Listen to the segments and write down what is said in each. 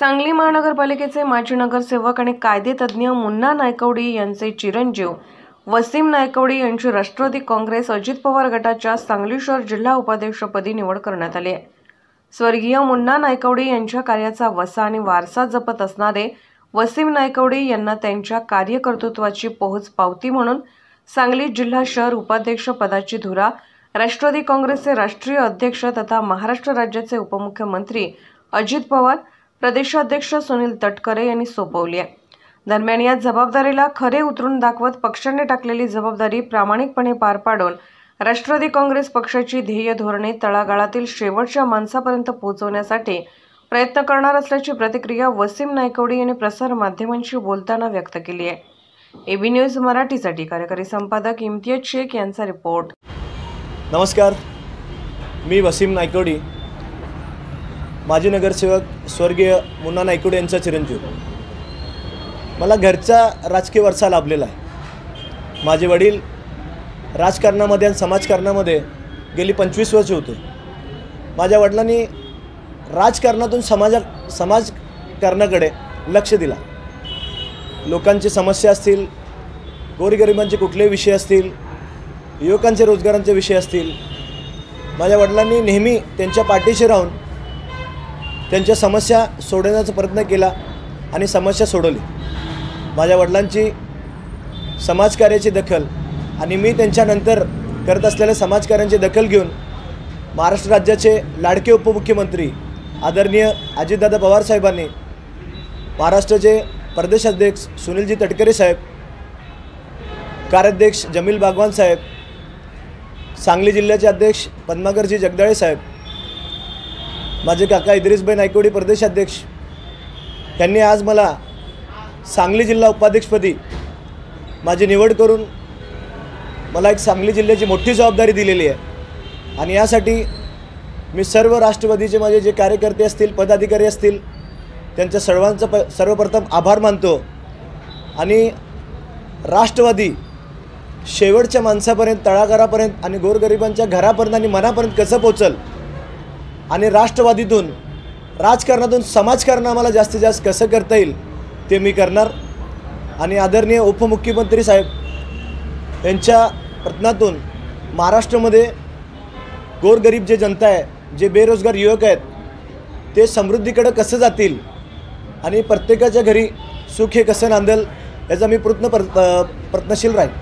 सांगली महानगरपालिकेचे माजी नगरसेवक आणि कायदेतज्ञ मुन्ना नायकवडी यांचे चिरंजीव वसीम नायकवडी यांची राष्ट्रवादी काँग्रेस अजित पवार गटाच्या सांगली शहर जिल्हा उपाध्यक्षपदी निवड करण्यात आली आहे। स्वर्गीय मुन्ना नायकवडी यांच्या कार्याचा वसा आणि वारसा जपत असणारे वसीम नायकवडी यांना त्यांच्या कार्यकर्तृत्वाची पोहोच पावती म्हणून सांगली जिल्हा शहर उपाध्यक्ष पदाची धुरा राष्ट्रवादी काँग्रेसचे राष्ट्रीय अध्यक्ष तथा महाराष्ट्र राज्याचे उपमुख्यमंत्री अजित पवार, प्रदेशाध्यक्ष सुनील तटकरे यांनी सोपवली आहे। दरम्यान या जबाबदारीला खरे उतरून दाखवत पक्षाने टाकलेली जबाबदारी प्रामाणिकपणे पार पाडून राष्ट्रवादी काँग्रेस पक्षाची ध्येय धोरणे तळागाळातील शेवटच्या माणसापर्यंत पोहोचवण्यासाठी प्रयत्न करणार असल्याची प्रतिक्रिया वसीम नायकवडी यांनी प्रसार माध्यमांशी बोलताना व्यक्त केली आहे। एबी न्यूज मराठीसाठी कार्यकारी संपादक इम्तियाज शेख यांचा रिपोर्ट। नमस्कार, मी वसीम नायकवडी, माजी नगरसेवक स्वर्गीय मुन्ना नायकवडी यांचा चिरंजीव। मला घरचा राजकीय वारसा लाभलेला आहे। माझे वडील राजकारणामध्ये आणि समाजकारणामध्ये गेली 25 वर्ष होते। माझ्या वडिलांनी राजकारणातून समाजकारणाकडे लक्ष दिला। लोकांची समस्या असतील, गोरगरिबांचे कुठलेही विषय असतील, युवकांचे रोजगारांचे विषय असतील, माझ्या वडिलांनी नेहमी त्यांच्या पाठीशी राहून त्यांच्या समस्या सोडवण्याचा प्रयत्न केला आणि समस्या सोडवली। माझ्या वडिलांची समाजकार्याची दखल आणि मी त्यांच्यानंतर करत असलेल्या समाजकार्यांची दखल घेऊन महाराष्ट्र राज्याचे लाडके उपमुख्यमंत्री आदरणीय अजितदादा पवार साहेबांनी, महाराष्ट्राचे प्रदेशाध्यक्ष सुनीलजी तटकरे साहेब, कार्याध्यक्ष जमील बागवान साहेब, सांगली जिल्ह्याचे अध्यक्ष पद्माकरजी जगदाळे साहेब, माझे काका इद्रिसभाई नायकवडी प्रदेशाध्यक्ष यांनी आज मला सांगली जिल्हा उपाध्यक्षपदी माझी निवड करून मला एक सांगली जिल्ह्याची मोठी जबाबदारी दिलेली आहे। आणि यासाठी मी सर्व राष्ट्रवादीचे माझे जे कार्यकर्ते असतील, पदाधिकारी असतील, त्यांच्या सर्वांचा सर्वप्रथम आभार मानतो। आणि राष्ट्रवादी शेवटच्या माणसापर्यंत, तळागाळापर्यंत आणि गोरगरिबांच्या घरापर्यंत आणि मनापर्यंत कसं पोचल आणि राष्ट्रवादीतून, राजकारणातून समाजकारण आम्हाला जास्तीत जास्त कसं करता येईल ते मी करणार। आणि आदरणीय उपमुख्यमंत्री साहेब यांच्या प्रयत्नातून महाराष्ट्रामध्ये गोरगरीब जे जनता आहे, जे बेरोजगार युवक आहेत, ते समृद्धीकडे कसं जातील आणि प्रत्येकाच्या घरी सुख हे कसं नांदेल याचा मी प्रयत्नशील राहील।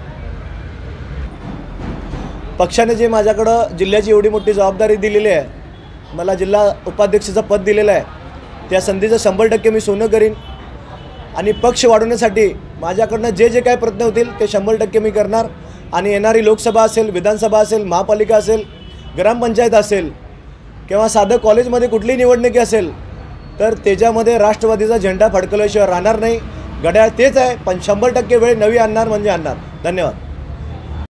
पक्षाने जे माझ्याकडं जिल्ह्याची एवढी मोठी जबाबदारी दिलेली आहे, मला जिल्हा उपाध्यक्षाचं पद दिलेलं आहे, त्या संधीचं 100% मी सोनं करीन। आणि पक्ष वाढवण्यासाठी माझ्याकडनं जे जे काही प्रयत्न होतील ते 100% मी करणार। आणि येणारी लोकसभा असेल, विधानसभा असेल, महापालिका असेल, ग्रामपंचायत असेल किंवा साधं कॉलेजमध्ये कुठलीही निवडणुकी असेल तर त्याच्यामध्ये राष्ट्रवादीचा झेंडा फडकवल्याशिवाय राहणार नाही। घड्याळ तेच आहे, पण 100% वेळ नवी आणणार म्हणजे आणणार। धन्यवाद।